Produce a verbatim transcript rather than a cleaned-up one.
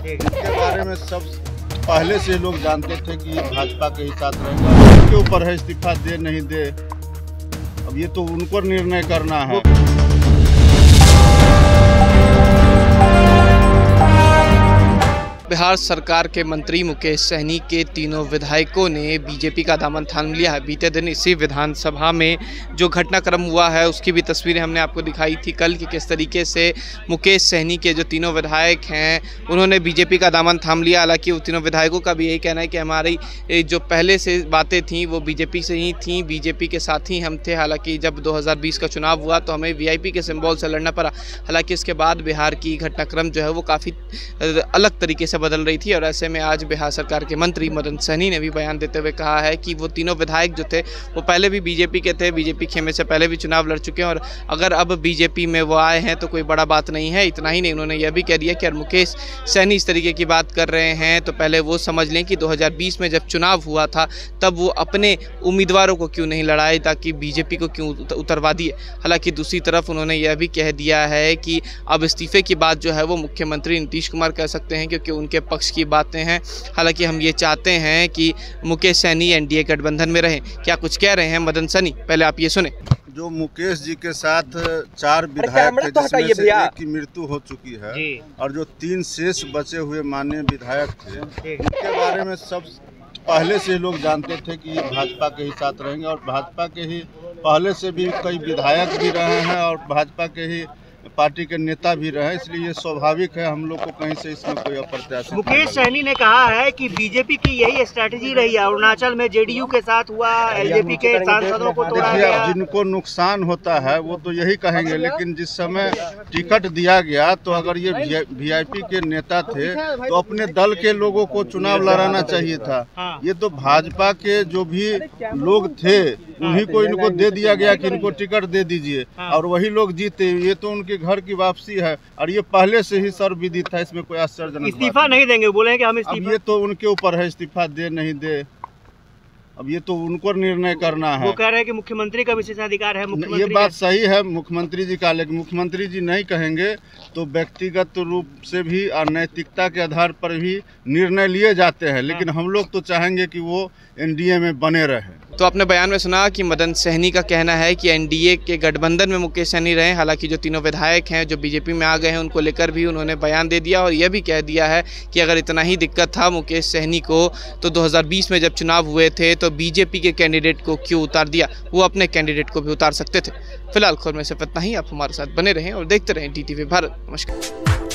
इनके बारे में सब पहले से लोग जानते थे कि ये भाजपा के ही साथ रहेंगे। उनके ऊपर है इस्तीफा दे नहीं दे, अब ये तो उनको निर्णय करना है। बिहार सरकार के मंत्री मुकेश सहनी के तीनों विधायकों ने बीजेपी का दामन थाम लिया है। बीते दिन इसी विधानसभा में जो घटनाक्रम हुआ है उसकी भी तस्वीरें हमने आपको दिखाई थी कल कि किस तरीके से मुकेश सहनी के जो तीनों विधायक हैं उन्होंने बीजेपी का दामन थाम लिया। हालांकि उन तीनों विधायकों का भी यही कहना है कि हमारी जो पहले से बातें थीं वो बीजेपी से ही थीं, बीजेपी के साथ ही हम थे। हालांकि जब दो हज़ार बीस का चुनाव हुआ तो हमें वीआईपी के सिंबल से लड़ना पड़ा। हालांकि इसके बाद बिहार की घटनाक्रम जो है वो काफ़ी अलग तरीके से बदल रही थी और ऐसे में आज बिहार सरकार के मंत्री मदन सहनी ने भी बयान देते हुए कहा है कि वो तीनों विधायक जो थे वो पहले भी बीजेपी के थे, बीजेपी खेमे से पहले भी चुनाव लड़ चुके हैं और अगर अब बीजेपी में वो आए हैं तो कोई बड़ा बात नहीं है। इतना ही नहीं, उन्होंने यह भी कह दिया कि अगर मुकेश सहनी इस तरीके की बात कर रहे हैं तो पहले वो समझ लें कि दो हज़ार बीस में जब चुनाव हुआ था तब वो अपने उम्मीदवारों को क्यों नहीं लड़ाए, ताकि बीजेपी को क्यों उतरवा दिए। हालांकि दूसरी तरफ उन्होंने यह भी कह दिया है कि अब इस्तीफे की बात जो है वो मुख्यमंत्री नीतीश कुमार कह सकते हैं क्योंकि उनके पक्ष की बातें हैं। हालांकि हम ये चाहते हैं कि मुकेश सहनी एनडीए गठबंधन में रहें। क्या कुछ कह रहे हैं मदन सहनी, पहले आप ये सुने। जो मुकेश जी के साथ चार विधायक थे जिसमें से एक की मृत्यु हो चुकी है और जो तीन शेष बचे हुए माननीय विधायक थे उनके बारे में सब पहले से लोग जानते थे कि ये भाजपा के ही साथ रहेंगे और भाजपा के ही पहले से भी कई विधायक भी रहे हैं और भाजपा के ही पार्टी के नेता भी रहे, इसलिए ये स्वाभाविक है हम लोग को कहीं से इसमें कोई अप्रत्याशित। मुकेश सहनी ने कहा है कि बीजेपी की यही स्ट्रैटेजी रही है, अरुणाचल में जेडीयू के साथ हुआ, एलजेपी के सांसदों को तोड़ा गया। जिनको नुकसान होता है वो तो यही कहेंगे, लेकिन जिस समय टिकट दिया गया तो अगर ये वीआईपी के नेता थे तो अपने दल के लोगों को चुनाव लड़ाना चाहिए था। ये तो भाजपा के जो भी लोग थे उन्हीं को इनको दे दिया गया कि इनको टिकट दे दीजिए और वही लोग जीते। ये तो उनके घर की वापसी है और ये पहले से ही सर्वविदित था, इसमें कोई आश्चर्यजनक इस्तीफा नहीं देंगे, बोले कि हम इस्तीफा। अब ये तो उनके ऊपर है इस्तीफा दे नहीं दे, अब ये तो उनको निर्णय करना है। वो कह रहे हैं कि मुख्यमंत्री का विशेषाधिकार है। ये बात सही है मुख्यमंत्री जी का, लेकिन मुख्यमंत्री जी नहीं कहेंगे तो व्यक्तिगत रूप से भी और नैतिकता के आधार पर भी निर्णय लिए जाते हैं, लेकिन हम लोग तो चाहेंगे कि वो एनडीए में बने रहे। तो आपने बयान में सुना कि मदन सहनी का कहना है कि एनडीए के गठबंधन में मुकेश सहनी रहे। हालांकि जो तीनों विधायक हैं जो बीजेपी में आ गए हैं उनको लेकर भी उन्होंने बयान दे दिया और यह भी कह दिया है कि अगर इतना ही दिक्कत था मुकेश सहनी को तो दो हज़ार बीस में जब चुनाव हुए थे तो बीजेपी के कैंडिडेट को क्यों उतार दिया, वो अपने कैंडिडेट को भी उतार सकते थे। फिलहाल खबर में सिर्फ इतना ही। आप हमारे साथ बने रहें और देखते रहें डी टी वी भारत। नमस्कार।